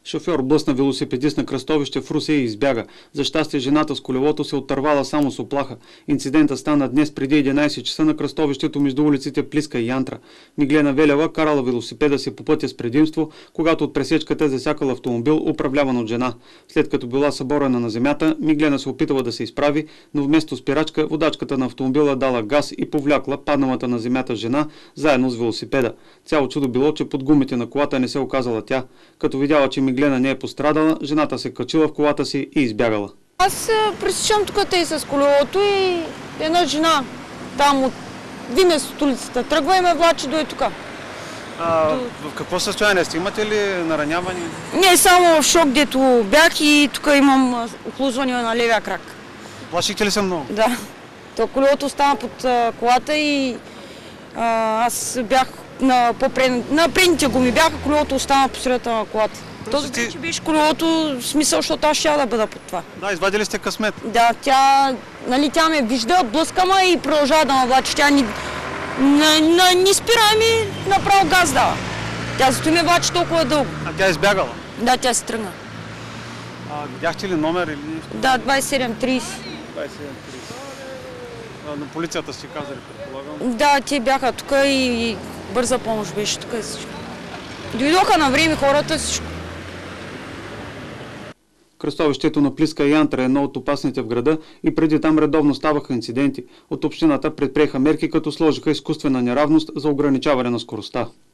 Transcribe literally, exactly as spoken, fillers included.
Шофьор блъсна велосипедист на кръстовище в Русе и избяга. За щастие жената с колелото се оттървала само с уплаха. Инцидентът стана днес преди единайсет часа на кръстовището между улиците Плиска и Янтра. Миглена Велева карала велосипеда си по пътя с предимство, когато от пресечката е засякал автомобил, управляван от жена. След като била съборена на земята, Миглена се опитала да се изправи, но вместо спирачка водачката на автомобила дала газ и повлякла падналата на земята жена заедно с велосипеда. Цяло чудо било, че под гумите на колата не се оказала тя. Като видяла, че Миглена не е пострадала, жената се качила в колата си и избягала. Аз пресичам тук те с колелото и една жена там от Вимес от улицата тръгва и ме влачи до и тук. А, в какво състояние сте? Имате ли нараняване? Не, само в шок, дето бях и тук имам охлузване на левия крак. Плашихте ли се много? Да. То колелото стана под а, колата и а, аз бях на, на предните гуми бяха, колелото остана по средата на колата. Този ти... че беше колелото, в смисъл, защото аз ще да бъда под това. Да, извадили сте късмет. Да, тя, нали, тя ме вижда, блъскама и продължава да ме влачи. Тя ни, на, на, ни спира и направо газ дава. Тя зато ме влачи толкова дълго. А тя избягала? Да, тя се тръгна. А видяхте ли номер или нещо? Да, двайсет и седем трийсет. двайсет и седем трийсет. А, на полицията си казали, предполагам? Да, те бяха тук и, и бърза помощ беше тук и всичко. Дойдоха на време хората всичко. Кръстовището на Плиска и Янтра е едно от опасните в града и преди там редовно ставаха инциденти. От общината предприеха мерки, като сложиха изкуствена неравност за ограничаване на скоростта.